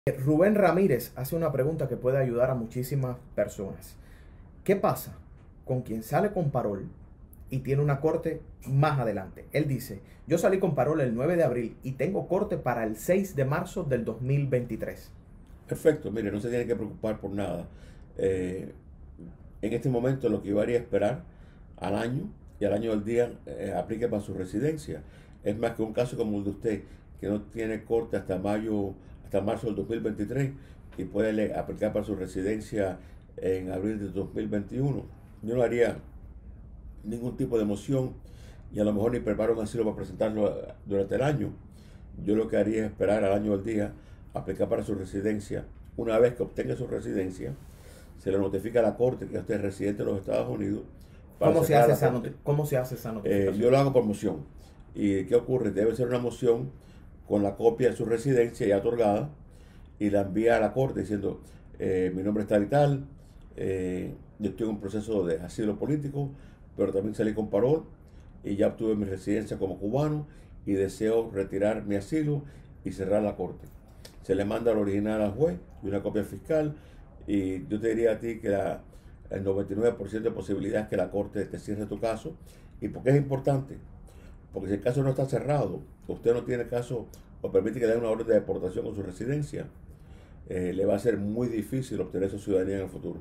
Rubén Ramírez hace una pregunta que puede ayudar a muchísimas personas. ¿Qué pasa con quien sale con parol y tiene una corte más adelante? Él dice, yo salí con parol el 9 de abril y tengo corte para el 6 de marzo del 2023. Perfecto, mire, no se tiene que preocupar por nada. Eh, en este momento lo que yo haría es esperar al año y al año del día aplique para su residencia. Es más que un caso como el de usted, que no tiene corte hasta mayo, hasta marzo del 2023 y puede aplicar para su residencia en abril de 2021. Yo no haría ningún tipo de moción y a lo mejor ni preparo un asilo para presentarlo durante el año. Yo lo que haría es esperar al año del día, aplicar para su residencia. Una vez que obtenga su residencia, se le notifica a la corte que usted es residente de los Estados Unidos para ¿Cómo se sacar a hace la corte. cómo se hace esa notificación? Yo lo hago por moción. ¿Y qué ocurre? Debe ser una moción con la copia de su residencia ya otorgada y la envía a la corte diciendo, mi nombre es tal y tal, yo estoy en un proceso de asilo político, pero también salí con parol y ya obtuve mi residencia como cubano y deseo retirar mi asilo y cerrar la corte. Se le manda el original al juez y una copia al fiscal y yo te diría a ti que el 99% de posibilidades que la corte te cierre tu caso. ¿Y por qué es importante? Porque si el caso no está cerrado, usted no tiene caso o permite que le den una orden de deportación con su residencia, le va a ser muy difícil obtener su ciudadanía en el futuro.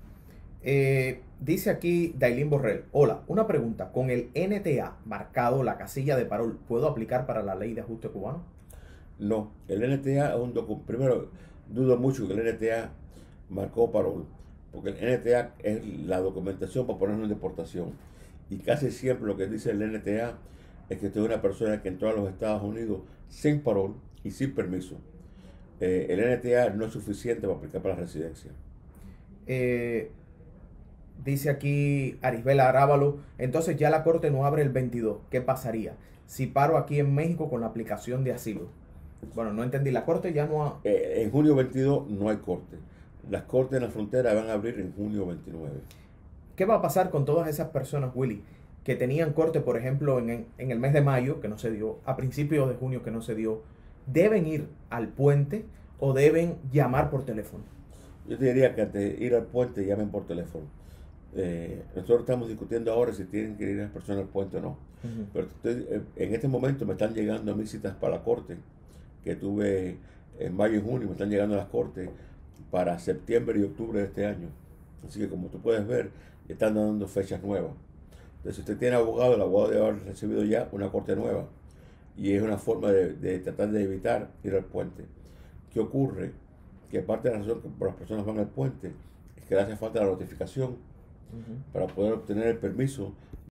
Dice aquí Dailin Borrell, hola, una pregunta, con el NTA marcado la casilla de parol, ¿puedo aplicar para la ley de ajuste cubano? No, el NTA es un documento. Primero, dudo mucho que el NTA marcó parol, porque el NTA es la documentación para ponerlo en deportación. Y casi siempre lo que dice el NTA es que usted es una persona que entró a los Estados Unidos sin parol y sin permiso. El NTA no es suficiente para aplicar para la residencia. Eh, Dice aquí Arisbela Arábalo, entonces ya la corte no abre el 22. ¿Qué pasaría si paro aquí en México con la aplicación de asilo? Bueno, no entendí, la corte ya no ha... En junio 22 no hay corte. Las cortes en la frontera van a abrir en junio 29. ¿Qué va a pasar con todas esas personas, Willy, que tenían corte, por ejemplo, en el mes de mayo, que no se dio, a principios de junio, que no se dio? ¿Deben ir al puente o deben llamar por teléfono? Yo te diría que antes de ir al puente llamen por teléfono. Nosotros estamos discutiendo ahora si tienen que ir las personas al puente o no. Uh -huh. Pero en este momento me están llegando a mis citas para la corte, que tuve en mayo y junio, me están llegando a las cortes para septiembre y octubre de este año. Así que como tú puedes ver, están dando fechas nuevas. Entonces, si usted tiene abogado, el abogado debe haber recibido ya una corte nueva. Y es una forma de tratar de evitar ir al puente. ¿Qué ocurre? Que parte de la razón que las personas van al puente es que le hace falta la notificación Uh -huh. para poder obtener el permiso